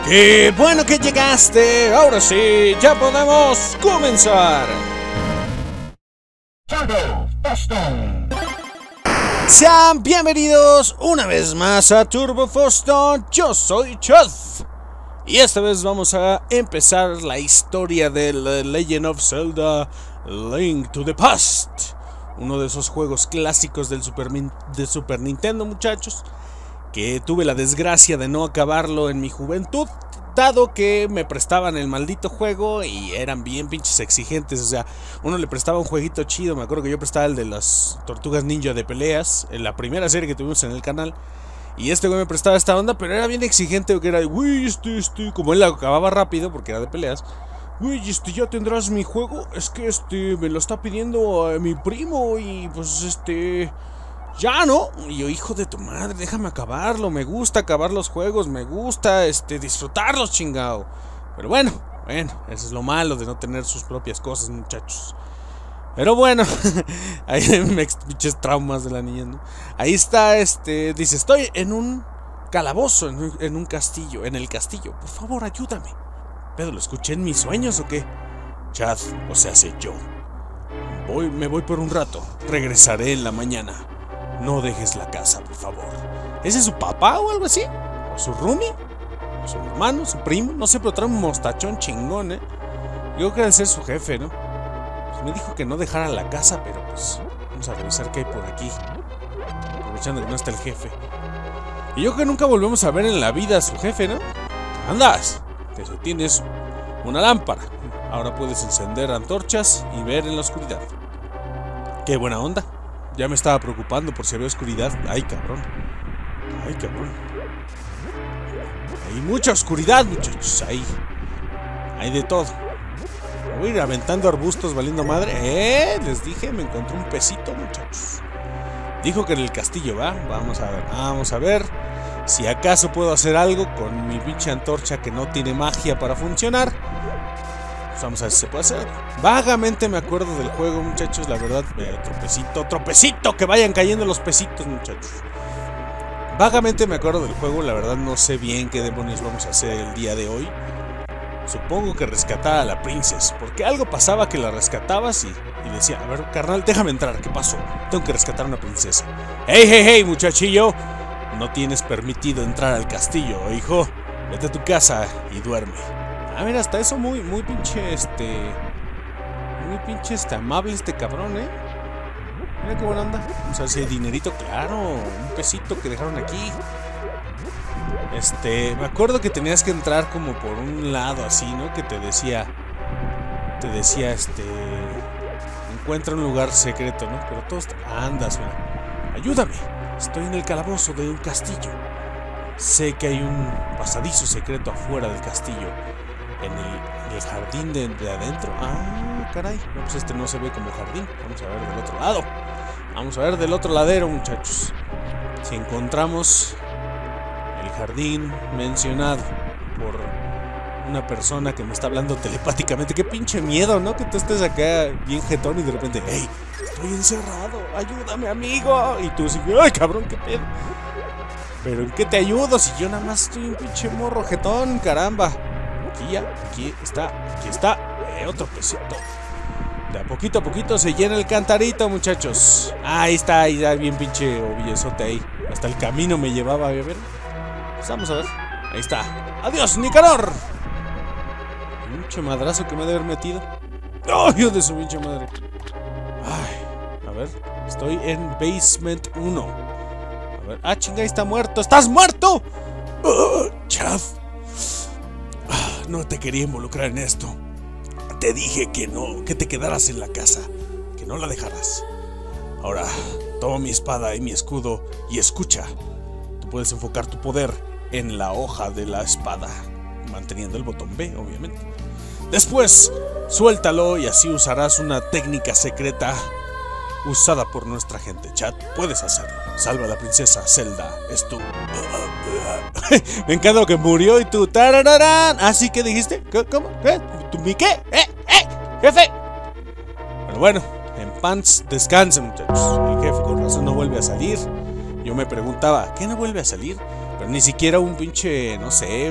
¡Qué bueno que llegaste! Ahora sí, ya podemos comenzar. Sean bienvenidos una vez más a Turbo Foston. Yo soy Chad. Y esta vez vamos a empezar la historia de The Legend of Zelda Link to the Past. Uno de esos juegos clásicos del Super Nintendo, muchachos, que tuve la desgracia de no acabarlo en mi juventud, dado que me prestaban el maldito juego y eran bien pinches exigentes. O sea, uno le prestaba un jueguito chido. Me acuerdo que yo prestaba el de las Tortugas Ninja de peleas, en la primera serie que tuvimos en el canal. Y este güey me prestaba esta onda, pero era bien exigente, porque era, güey, como él acababa rápido, porque era de peleas. Güey, ya tendrás mi juego. Es que me lo está pidiendo a mi primo y pues ya, ¿no? Y yo, hijo de tu madre, déjame acabarlo. Me gusta acabar los juegos, me gusta disfrutarlos, chingado. Pero bueno, eso es lo malo de no tener sus propias cosas, muchachos. Pero bueno, ahí me pinches traumas de la niña, ¿no? Ahí está, dice, estoy en un calabozo, en un castillo, en el castillo. Por favor, ayúdame. ¿Pero lo escuché en mis sueños o qué? Chad, o sea, sé yo. Me voy por un rato. Regresaré en la mañana. No dejes la casa, por favor. ¿Ese es su papá o algo así? ¿O su roomie? ¿O su hermano? ¿Su primo? No sé, pero trae un mostachón chingón, Yo creo que debe ser su jefe, ¿no? Pues me dijo que no dejara la casa, pero pues vamos a revisar qué hay por aquí, aprovechando que no está el jefe. Y yo creo que nunca volvemos a ver en la vida a su jefe, ¿no? ¡Andas! Que si tienes una lámpara, ahora puedes encender antorchas y ver en la oscuridad. ¡Qué buena onda! Ya me estaba preocupando por si había oscuridad. ¡Ay, cabrón! ¡Ay, cabrón! Hay mucha oscuridad, muchachos. Hay de todo. Me voy a ir aventando arbustos valiendo madre. Les dije, me encontré un pesito, muchachos. Dijo que en el castillo, ¿va? Vamos a ver si acaso puedo hacer algo con mi pinche antorcha que no tiene magia para funcionar. Pues vamos a ver si se puede hacer. Vagamente me acuerdo del juego, muchachos. La verdad, tropecito, que vayan cayendo los pesitos, muchachos. Vagamente me acuerdo del juego. La verdad no sé bien qué demonios vamos a hacer el día de hoy. Supongo que rescatar a la princesa, porque algo pasaba que la rescatabas y decía, a ver, carnal, déjame entrar, ¿qué pasó? Tengo que rescatar a una princesa. ¡Hey, muchachillo! No tienes permitido entrar al castillo, hijo. Vete a tu casa y duerme. Ah, mira, hasta eso muy pinche, muy pinche, amable cabrón, Mira qué buena onda. Vamos a ver si hay dinerito, claro, un pesito que dejaron aquí. Me acuerdo que tenías que entrar como por un lado así, ¿no? Que te decía, encuentra un lugar secreto, ¿no? Pero todos, andas, mira. Ayúdame, estoy en el calabozo de un castillo. Sé que hay un pasadizo secreto afuera del castillo. En el jardín de adentro. Ah, caray. No, pues no se ve como jardín. Vamos a ver del otro lado. Vamos a ver del otro ladero, muchachos. Si encontramos el jardín mencionado por una persona que me está hablando telepáticamente. Qué pinche miedo, ¿no? Que tú estés acá bien jetón y de repente, hey, estoy encerrado, ayúdame, amigo. Y tú así, ay, cabrón, qué pedo. Pero ¿en qué te ayudo si yo nada más estoy un pinche morro jetón, caramba? Aquí está. Otro pesito. De a poquito se llena el cantarito, muchachos. Ahí está, bien pinche ovillesote ahí. Hasta el camino me llevaba, a ver. Pues vamos a ver. Ahí está. ¡Adiós, Nicanor! Pinche madrazo que me debe haber metido. ¡Oh, Dios de su pinche madre! Ay, a ver. Estoy en Basement 1. A ver. ¡Ah, chinga! ¡Está muerto! ¡Estás muerto! ¡Chad! No te quería involucrar en esto. Te dije que no, que te quedaras en la casa, que no la dejaras. Ahora, toma mi espada y mi escudo y escucha. Tú puedes enfocar tu poder en la hoja de la espada, manteniendo el botón B, obviamente. Después, suéltalo y así usarás una técnica secreta usada por nuestra gente. Chad, puedes hacerlo. Salva a la princesa Zelda, es tú. Me encanta que murió y tú. ¡Tarararán! ¿Así que dijiste? ¿Cómo? ¿Qué? ¿Tú mi qué? ¡Jefe! Pero bueno, en paz descansen, muchachos. El jefe con razón no vuelve a salir. Yo me preguntaba, ¿qué no vuelve a salir? Pero ni siquiera un pinche, no sé, un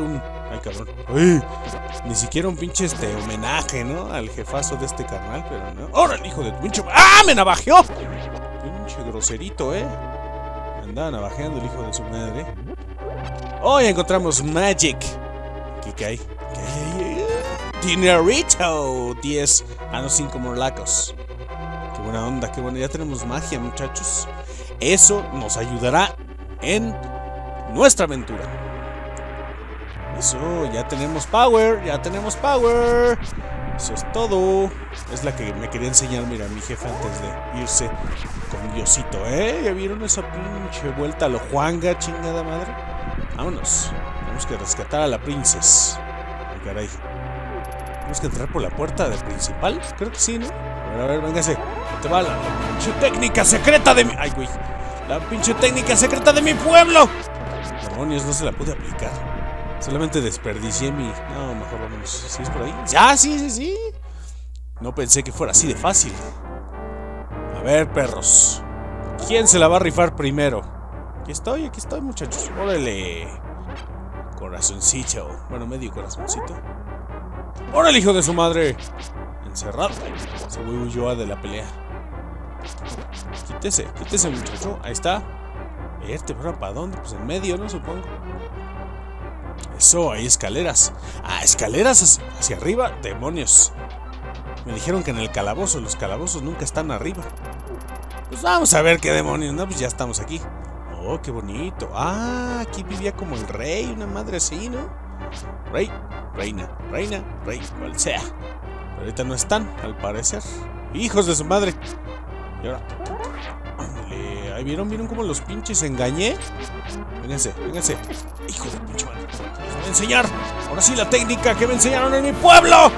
Ay, cabrón. Uy, ni siquiera un pinche homenaje, ¿no? Al jefazo de este carnal, pero no. ¡Órale, hijo de tu pinche! ¡Ah, me navajeó! Pinche groserito, Andaba navajeando el hijo de su madre. Oh, ya encontramos Magic. ¿Qué hay? ¿Qué hay? Dinerito. 10. Ah, no, 5 morlacos. Qué buena onda, qué bueno. Ya tenemos magia, muchachos. Eso nos ayudará en nuestra aventura. Eso, ya tenemos power. Ya tenemos power. Eso es todo. Es la que me quería enseñar, mira, mi jefe antes de irse con Diosito, ¿Ya vieron esa pinche vuelta a lo Juanga, chingada madre? Vámonos. Tenemos que rescatar a la princesa. Ay, caray. Tenemos que entrar por la puerta de principal. Creo que sí, ¿no? A ver, véngase. Te va la pinche técnica secreta de mi... Ay, güey. La pinche técnica secreta de mi pueblo. Demonios, no se la pude aplicar. Solamente desperdicié mi... No, mejor vámonos. ¿Sí es por ahí? ¡Ah, sí! No pensé que fuera así de fácil. A ver, perros. ¿Quién se la va a rifar primero? Aquí estoy, muchachos. ¡Órale! Corazoncito. Bueno, medio corazoncito. ¡Órale, hijo de su madre! Encerrado. Se huyó de la pelea. Quítese, muchacho. Ahí está. ¿Pero para dónde? Pues en medio, ¿no? Supongo. Eso, hay escaleras. Ah, escaleras hacia arriba. Demonios. Me dijeron que en el calabozo. Los calabozos nunca están arriba. Pues vamos a ver qué demonios, ¿no? Pues ya estamos aquí. Oh, qué bonito. Ah, aquí vivía como el rey. Una madre así, ¿no? Rey, reina, rey, cual sea. Pero ahorita no están, al parecer. ¡Hijos de su madre! Y ahora... Ándale, ahí vieron cómo los pinches engañé. Vénganse. Hijo de pinche madre. Les voy a enseñar. Ahora sí la técnica que me enseñaron en mi pueblo.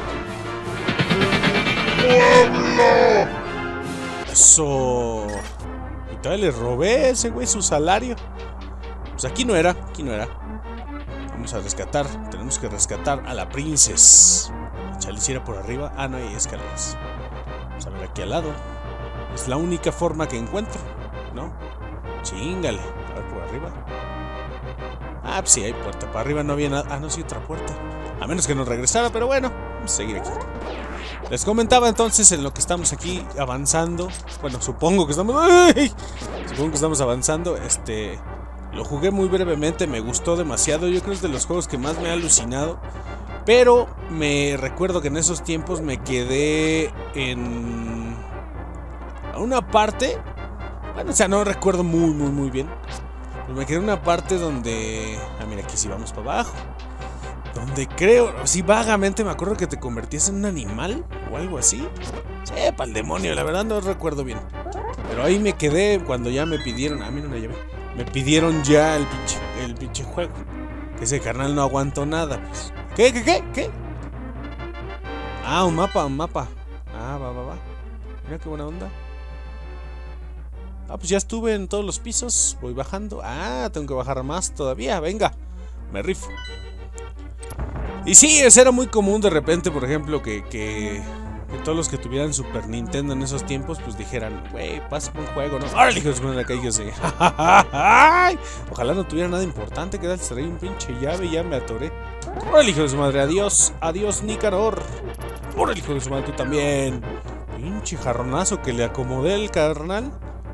¡Pueblo! Eso. Y todavía le robé a ese güey su salario. Pues aquí no era. Vamos a rescatar. Tenemos que rescatar a la princesa. La chalicera por arriba. Ah, no hay escaleras. Vamos a ver aquí al lado. Es la única forma que encuentro, ¿no? Chíngale. A ver por arriba. Ah, pues sí, hay puerta. Para arriba no había nada. Ah, no, sí, otra puerta. A menos que nos regresara, pero bueno. Vamos a seguir aquí. Les comentaba entonces en lo que estamos aquí avanzando. Bueno, supongo que estamos... ¡Ay! Supongo que estamos avanzando. Lo jugué muy brevemente, me gustó demasiado. Yo creo que es de los juegos que más me ha alucinado. Pero me recuerdo que en esos tiempos me quedé en... a una parte... Bueno, o sea, no recuerdo muy bien. Pero me quedé en una parte donde... Ah, mira, aquí sí vamos para abajo. Donde creo, sí, vagamente me acuerdo que te convertías en un animal o algo así. Sepa el demonio, la verdad no recuerdo bien. Pero ahí me quedé cuando ya me pidieron. Ah, mira una llave. Me pidieron ya el pinche juego. Que ese carnal no aguantó nada, pues. ¿Qué? Ah, un mapa. Ah, va. Mira qué buena onda. Ah, pues ya estuve en todos los pisos. Voy bajando. Ah, tengo que bajar más todavía. Venga, me rifo. Y sí, eso era muy común de repente, por ejemplo, que todos los que tuvieran Super Nintendo en esos tiempos, pues dijeran, güey, pásame un juego, ¿no? ¡Ahora le hijos de acá! Y yo sé, ojalá no tuviera nada importante, que tal, traí un pinche llave y ya me atoré. ¡Ahora hijo de su madre! ¡Adiós! ¡Adiós, Nicanor! ¡Ahora hijo de su madre, tú también! Pinche jarronazo que le acomodé el carnal.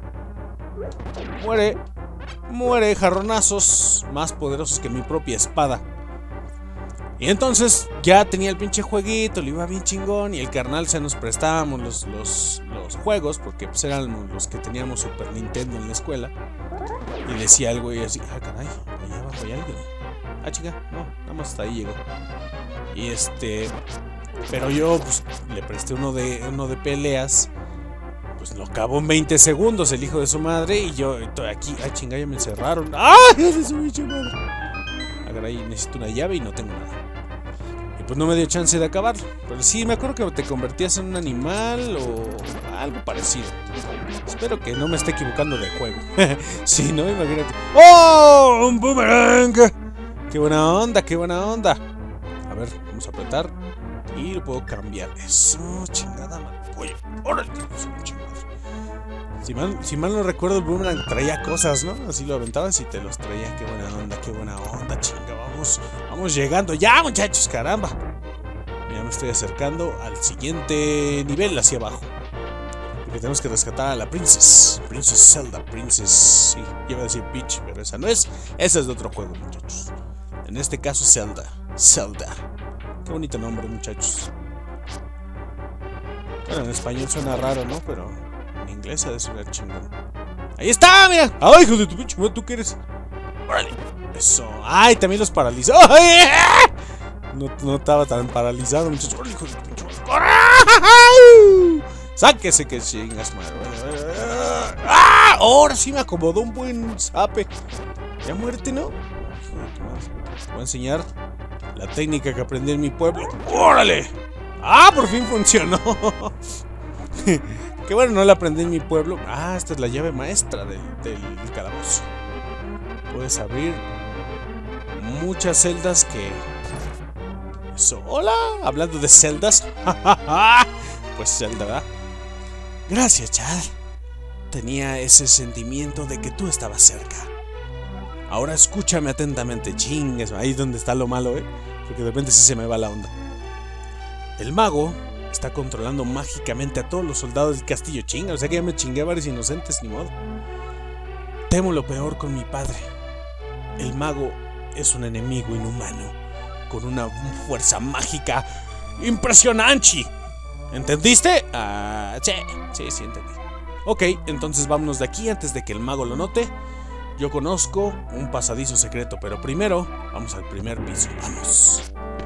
Muere, jarronazos más poderosos que mi propia espada. Y entonces ya tenía el pinche jueguito, le iba bien chingón. Y el carnal se nos prestábamos los juegos, porque pues eran los que teníamos Super Nintendo en la escuela. Y decía algo y así, ah, caray, allá abajo hay alguien. Ah, chica, no, nada más hasta ahí llegó. Y pero yo pues le presté uno de peleas. Pues lo acabó en 20 segundos el hijo de su madre. Y yo estoy aquí, ah, chinga, ya me encerraron. ¡Ah! ¡De su pinche madre! Ah, caray, necesito una llave y no tengo nada. Y pues no me dio chance de acabarlo. Pero sí, me acuerdo que te convertías en un animal o algo parecido. Espero que no me esté equivocando de juego. Sí, ¿no? Imagínate. ¡Oh! ¡Un boomerang! ¡Qué buena onda, qué buena onda! A ver, vamos a apretar. Y lo puedo cambiar. Eso, chingada madre. Oye, órale, si mal no recuerdo, el boomerang traía cosas, ¿no? Así lo aventabas y te los traía. Qué buena onda, chinga. Vamos llegando ya, muchachos, caramba. Ya me estoy acercando al siguiente nivel hacia abajo. Porque tenemos que rescatar a la Princess Zelda, sí, iba a decir Peach, pero esa no es. Esa es de otro juego, muchachos. En este caso Zelda. Qué bonito nombre, muchachos. Bueno, en español suena raro, ¿no? Pero en inglés ha de sonar chingón. ¡Ahí está! ¡Mira! ¡Ay, hijo de tu pinche! ¿Tú qué eres? ¡Órale! Eso. ¡Ay! También los paralizó. ¡Ay! No estaba tan paralizado, muchachos. ¡Órale, hijo de tu pinche! ¡Corre! ¡Sáquese que chingas, madre! ¡Ah! Ahora sí me acomodó un buen zape. Ya muerte, ¿no? Te voy a enseñar la técnica que aprendí en mi pueblo. ¡Órale! ¡Ah! Por fin funcionó. Qué bueno, no la aprendí en mi pueblo. Ah, esta es la llave maestra del calabozo. Puedes abrir muchas celdas que... Eso. ¡Hola! Hablando de celdas. Pues Zelda, ¿verdad? Gracias, Chad. Tenía ese sentimiento de que tú estabas cerca. Ahora escúchame atentamente, chingues. Ahí es donde está lo malo, porque de repente sí se me va la onda. El mago está controlando mágicamente a todos los soldados del castillo. Chinga, o sea que ya me chingué a varios inocentes, ni modo. Temo lo peor con mi padre. El mago es un enemigo inhumano, con una fuerza mágica impresionante. ¿Entendiste? Sí, entendí. Ok, entonces vámonos de aquí antes de que el mago lo note. Yo conozco un pasadizo secreto, pero primero vamos al primer piso. Vamos.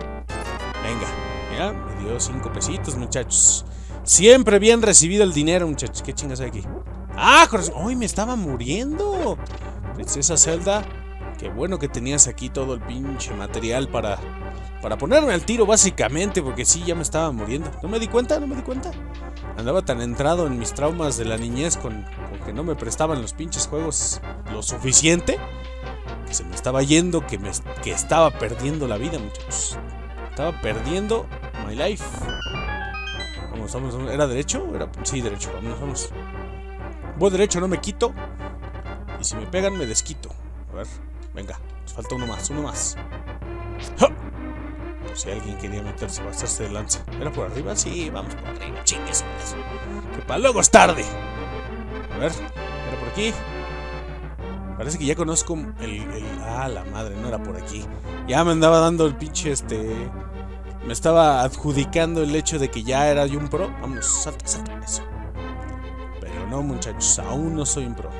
Venga, mira, me dio 5 pesitos, muchachos. Siempre bien recibido el dinero, muchachos. ¿Qué chingas hay aquí? ¡Ah, corazón! ¡Ay, me estaba muriendo! Princesa Zelda, qué bueno que tenías aquí todo el pinche material para ponerme al tiro, básicamente, porque sí, ya me estaba muriendo. ¿No me di cuenta? Andaba tan entrado en mis traumas de la niñez con que no me prestaban los pinches juegos lo suficiente, que se me estaba yendo, que estaba perdiendo la vida, muchachos. Estaba perdiendo my life. Vamos. ¿Era derecho? Sí, derecho. Vamos. Voy derecho, no me quito. Y si me pegan, me desquito. A ver, venga. Nos falta uno más. ¡Ja! Por si alguien quería meterse, va a hacerse de lanza. ¿Era por arriba? Sí, vamos por arriba. Chingues. Que para luego es tarde. A ver, ¿era por aquí? Parece que ya conozco la madre, no era por aquí. Ya me andaba dando el pinche me estaba adjudicando el hecho de que ya era yo un pro. Vamos, salta eso. Pero no, muchachos, aún no soy un pro.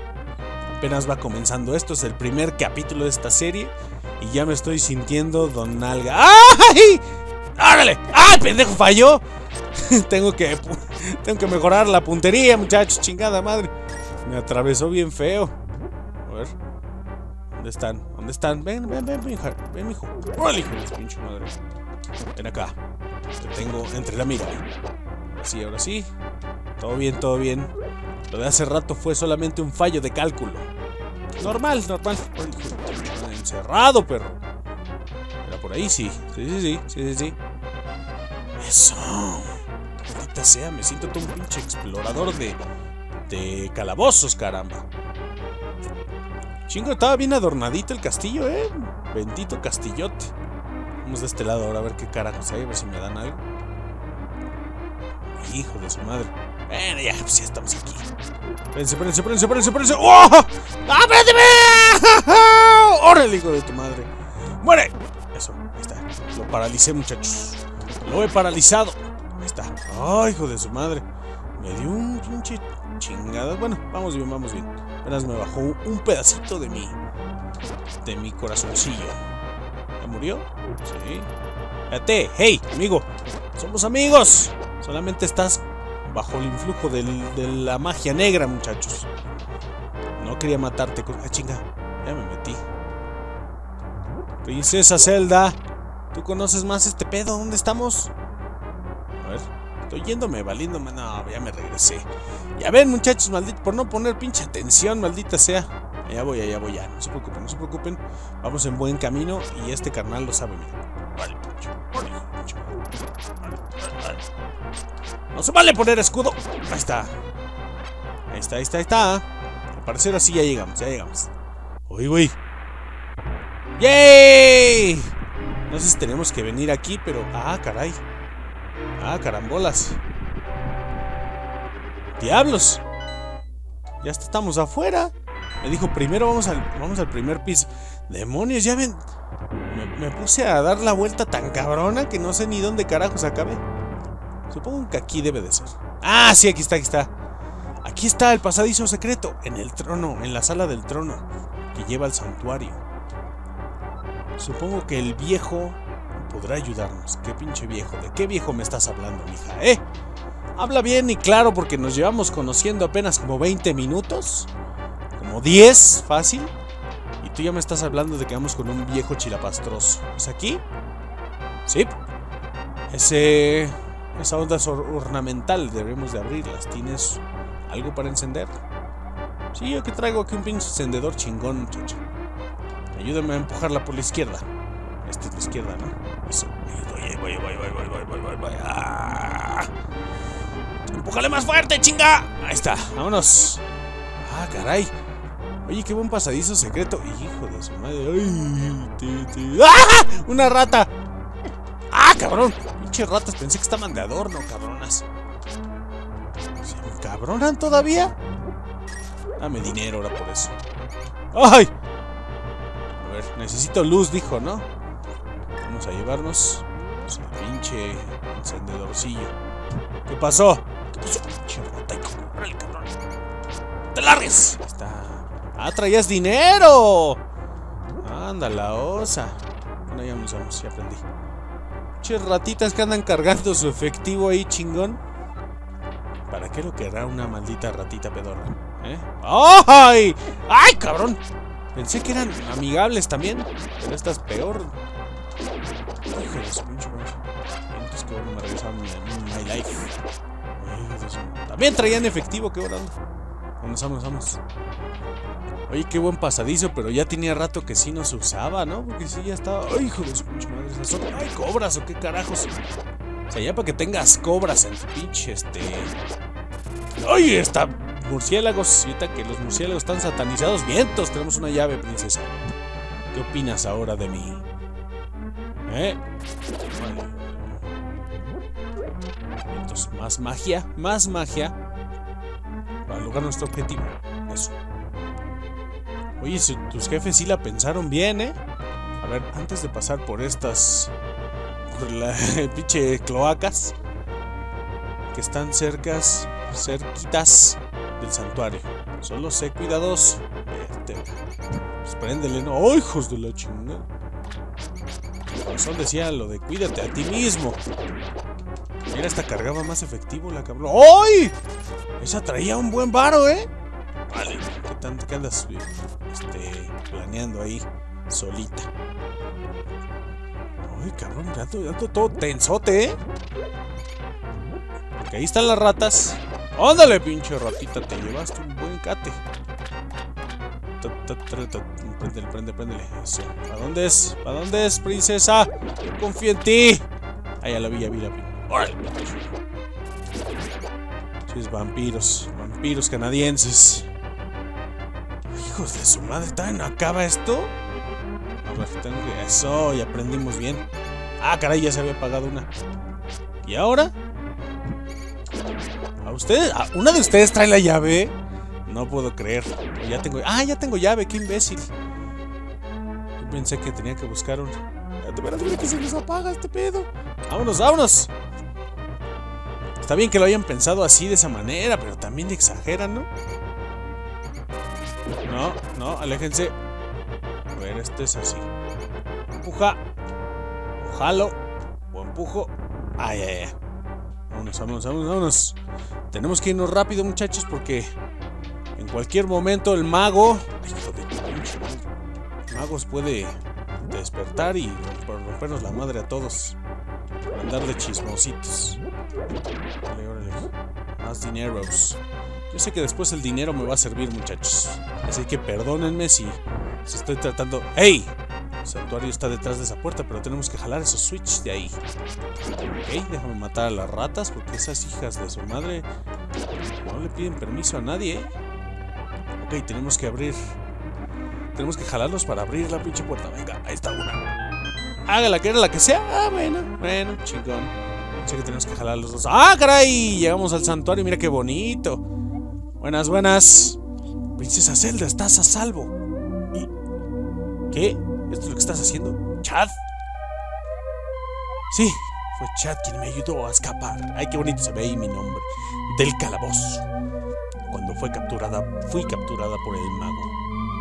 Apenas va comenzando esto, es el primer capítulo de esta serie. Y ya me estoy sintiendo Don Nalga. ¡Ay! ¡Árale! ¡Ay, pendejo, falló! Tengo que mejorar la puntería, muchachos, chingada madre. Me atravesó bien feo. A ver. ¿Dónde están? Ven, mijo. ¡Órale, hijo de su pinche madre! Ven acá. Te tengo entre la mira. Ahora sí. Todo bien. Lo de hace rato fue solamente un fallo de cálculo. Normal. Encerrado, perro. Era por ahí, sí. Sí. Eso. Maldita sea, me siento todo un pinche explorador de calabozos, caramba. Chingo, estaba bien adornadito el castillo, Bendito castillote. Vamos de este lado ahora a ver qué carajos hay, a ver si me dan algo. Hijo de su madre. Bueno, ya estamos aquí. Espérense. ¡Oh! ¡Ah, espérate! ¡Órale, hijo de tu madre! ¡Muere! Eso, ahí está. Lo paralicé, muchachos. Lo he paralizado. Ahí está. ¡Ay, hijo de su madre! Me dio un pinche chingada. Bueno, vamos bien. Apenas me bajó un pedacito de mi corazoncillo. ¿Ya murió? Sí. Fíjate, hey, amigo. Somos amigos. Solamente estás bajo el influjo de la magia negra, muchachos. No quería matarte. Chinga. Ya me metí. Princesa Zelda, ¿tú conoces más este pedo? ¿Dónde estamos? A ver. Estoy yéndome, valiéndome. No, ya me regresé. Ya ven, muchachos, maldito, por no poner pinche atención, maldita sea. Allá voy ya. No se preocupen. Vamos en buen camino y este carnal lo sabe, mira. Vale. No se vale poner escudo. Ahí está. Al parecer así ya llegamos. Uy. ¡Yay! No sé si tenemos que venir aquí, pero... Ah, caray. Ah, carambolas. ¡Diablos! Ya estamos afuera. Me dijo, primero vamos al primer piso. ¡Demonios! Ya ven... Me puse a dar la vuelta tan cabrona que no sé ni dónde carajos acabé. Supongo que aquí debe de ser. ¡Ah, sí! Aquí está. Aquí está el pasadizo secreto. En el trono, en la sala del trono que lleva al santuario. Supongo que el viejo podrá ayudarnos. ¿Qué pinche viejo? ¿De qué viejo me estás hablando, mija? Habla bien y claro, porque nos llevamos conociendo apenas como 20 minutos. Como 10, fácil. Y tú ya me estás hablando de que vamos con un viejo chilapastroso. ¿Es aquí? Sí. Esa onda es ornamental. Debemos de abrirlas. ¿Tienes algo para encender? Sí, yo que traigo aquí un pinche encendedor chingón, muchacho. Ayúdame a empujarla por la izquierda. Esta es la izquierda, ¿no? Eso. Voy. ¡Ah! ¡Empújale más fuerte, chinga! Ahí está, vámonos. Ah, caray. Oye, qué buen pasadizo secreto. Hijo de su madre. ¡Ay! ¡Ah! ¡Una rata! ¡Ah, cabrón! Pinches ratas, pensé que estaban de adorno, cabronas. ¿Se me cabronan todavía? Dame dinero ahora por eso. ¡Ay! A ver, necesito luz, dijo, ¿no? Vamos a llevarnos pues, el pinche encendedorcillo. ¿Qué pasó? ¿Qué pasó? Pinche rata, órale, cabrón. ¡Te largues! Ahí está. ¡Ah, traías dinero! Anda, la osa. Bueno, ya vamos, ya aprendí. Pinches ratitas que andan cargando su efectivo ahí, chingón. ¿Para qué lo querrá una maldita ratita pedorra? ¡Ay! ¡Ay, cabrón! Pensé que eran amigables también, pero esta es peor. Hijo de su pinche madre. Entonces que bueno, me regresaron mi life. También traían efectivo, qué hora. Vamos. Oye, qué buen pasadizo, pero ya tenía rato que sí no se usaba, ¿no? Porque sí ya estaba... ¡Ay, hijo de su pinche madre! ¡Ay, cobras o qué carajos! O sea, ya para que tengas cobras en tu pinche, ¡Ay, está! Murciélagos, ahorita que los murciélagos están satanizados. ¡Vientos! Tenemos una llave, princesa. ¿Qué opinas ahora de mí? Vale. Vientos, más magia. Para lograr nuestro objetivo. Eso. Oye, tus jefes sí la pensaron bien, A ver, antes de pasar por estas... por la pinche cloacas que están cerquitas del santuario. Solo sé cuidadoso. Pues préndele, ¿no? ¡Oh, hijos de la chingada! El corazón decía lo de cuídate a ti mismo. Mira, esta cargaba más efectivo la cabrón. ¡Ay! Esa traía un buen varo, Vale, ¿qué andas planeando ahí solita? Ay, cabrón, ando todo tensote, Porque ahí están las ratas. ¡Ándale, pinche ratita! Te llevaste un buen cate. Préndele. Eso. ¿Para dónde es, princesa? Yo confío en ti. Ah, ya la vi. ¡Órale! Chis, vampiros canadienses. Hijos de su madre, ¿también acaba esto? A ver, tengo que... Eso, ya aprendimos bien. Ah, caray, ya se había apagado una. ¿Y ahora? ¿A ustedes? ¿Una de ustedes trae la llave? No puedo creer. Ya tengo llave, qué imbécil. Yo pensé que tenía que buscar un... Espérate, que se nos apaga este pedo. ¡Vámonos! Está bien que lo hayan pensado así, de esa manera, pero también exageran, ¿no? No, aléjense. A ver, este es así. Empuja. O jalo. O empujo. Ay. Vámonos. Tenemos que irnos rápido, muchachos, porque en cualquier momento el mago... Hijo de pinche madre. El mago puede despertar y rompernos la madre a todos. Andar de chismositos. Órale. Más dineros. Yo sé que después el dinero me va a servir, muchachos. Así que perdónenme si estoy tratando... ¡Ey! El santuario está detrás de esa puerta, pero tenemos que jalar esos switches de ahí. Ok, déjame matar a las ratas, porque esas hijas de su madre no le piden permiso a nadie, Ok, tenemos que abrir... Tenemos que jalarlos para abrir la pinche puerta. Venga, ahí está una. Hágala, que era la que sea. Ah, bueno, chingón. Sé que tenemos que jalar los dos. ¡Ah, caray! Llegamos al santuario, mira qué bonito. Buenas, buenas. Princesa Zelda, estás a salvo. ¿Y qué? ¿Esto es lo que estás haciendo? ¿Chad? Sí, fue Chad quien me ayudó a escapar. Ay, qué bonito se ve ahí mi nombre. Del calabozo. Cuando fui capturada por el mago.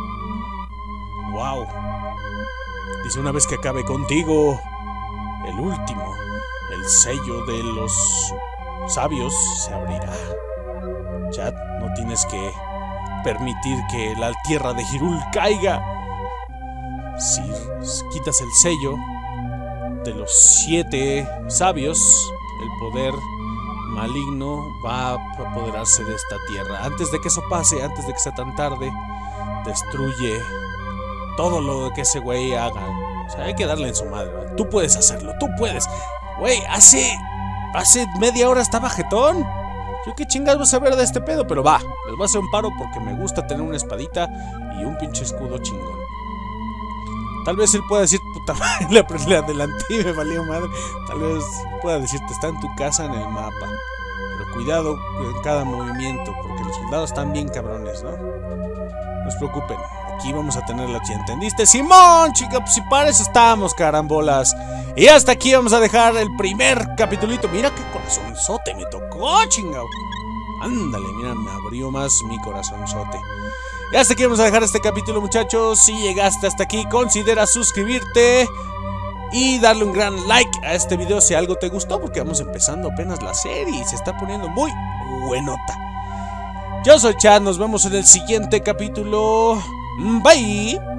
¡Wow! Dice, una vez que acabe contigo, el último, el sello de los sabios se abrirá. Chad, no tienes que permitir que la tierra de Hyrule caiga. Si quitas el sello de los 7 sabios, el poder maligno va a apoderarse de esta tierra. Antes de que eso pase, antes de que sea tan tarde, destruye todo lo que ese güey haga. O sea, hay que darle en su madre, ¿verdad? Tú puedes hacerlo, tú puedes. Güey, hace media hora estaba jetón. Yo qué chingas vas a ver de este pedo, pero va, les voy a hacer un paro porque me gusta tener una espadita y un pinche escudo chingón. Tal vez él pueda decir, puta madre, le adelanté y me valió madre. Tal vez pueda decirte, está en tu casa en el mapa. Pero cuidado en cada movimiento, porque los soldados están bien cabrones, ¿no? No se preocupen, aquí vamos a tener la chida, ¿entendiste? ¡Simón, chica! Pues si para eso estamos, carambolas. Y hasta aquí vamos a dejar el primer capitulito. Mira qué corazonzote me tocó, chingao. Ándale, mira, me abrió más mi corazonzote. Y hasta aquí vamos a dejar este capítulo, muchachos. Si llegaste hasta aquí, considera suscribirte y darle un gran like a este video si algo te gustó, porque vamos empezando apenas la serie y se está poniendo muy buenota. Yo soy Chad, nos vemos en el siguiente capítulo. Bye.